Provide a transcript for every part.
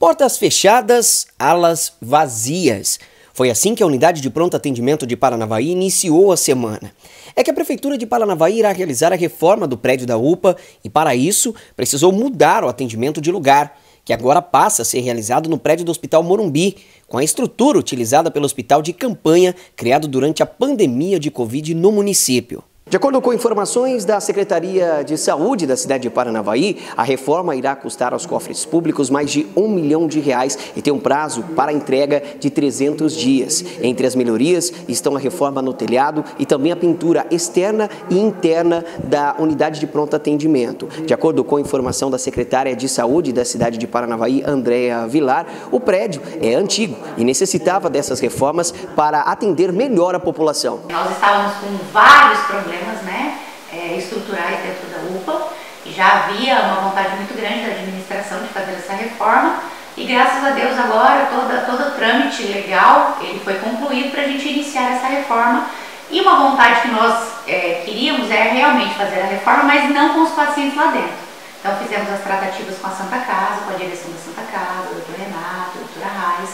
Portas fechadas, alas vazias. Foi assim que a unidade de pronto atendimento de Paranavaí iniciou a semana. É que a Prefeitura de Paranavaí irá realizar a reforma do prédio da UPA e, para isso, precisou mudar o atendimento de lugar, que agora passa a ser realizado no prédio do Hospital Morumbi, com a estrutura utilizada pelo hospital de campanha criado durante a pandemia de Covid no município. De acordo com informações da Secretaria de Saúde da cidade de Paranavaí, a reforma irá custar aos cofres públicos mais de R$ 1 milhão e tem um prazo para entrega de 300 dias. Entre as melhorias estão a reforma no telhado e também a pintura externa e interna da unidade de pronto atendimento. De acordo com a informação da Secretária de Saúde da cidade de Paranavaí, Andréa Vilar, o prédio é antigo e necessitava dessas reformas para atender melhor a população. Nós estávamos com vários problemas estruturais dentro da UPA e já havia uma vontade muito grande da administração de fazer essa reforma e graças a Deus agora todo o trâmite legal ele foi concluído para a gente iniciar essa reforma e uma vontade que nós queríamos era realmente fazer a reforma, mas não com os pacientes lá dentro. Então fizemos as tratativas com a Santa Casa, com a direção da Santa Casa, o Dr. Renato, o Dr. Arraes,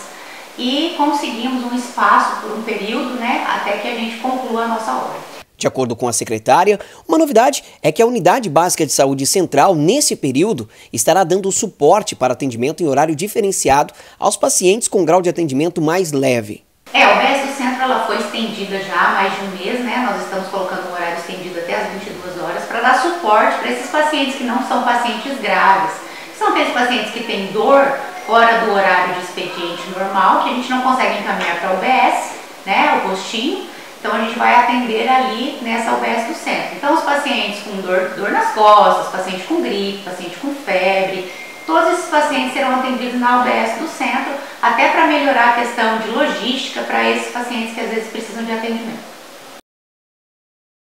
e conseguimos um espaço por um período, até que a gente conclua a nossa obra. De acordo com a secretária, uma novidade é que a Unidade Básica de Saúde Central, nesse período, estará dando suporte para atendimento em horário diferenciado aos pacientes com grau de atendimento mais leve. A UBS do Centro ela foi estendida já há mais de um mês, Nós estamos colocando um horário estendido até as 22 horas para dar suporte para esses pacientes que não são pacientes graves. São aqueles pacientes que têm dor fora do horário de expediente normal, que a gente não consegue encaminhar para a UBS, o postinho. Então a gente vai atender ali nessa UBS do Centro. Então os pacientes com dor nas costas, paciente com gripe, paciente com febre, todos esses pacientes serão atendidos na UBS do Centro, até para melhorar a questão de logística para esses pacientes que às vezes precisam de atendimento.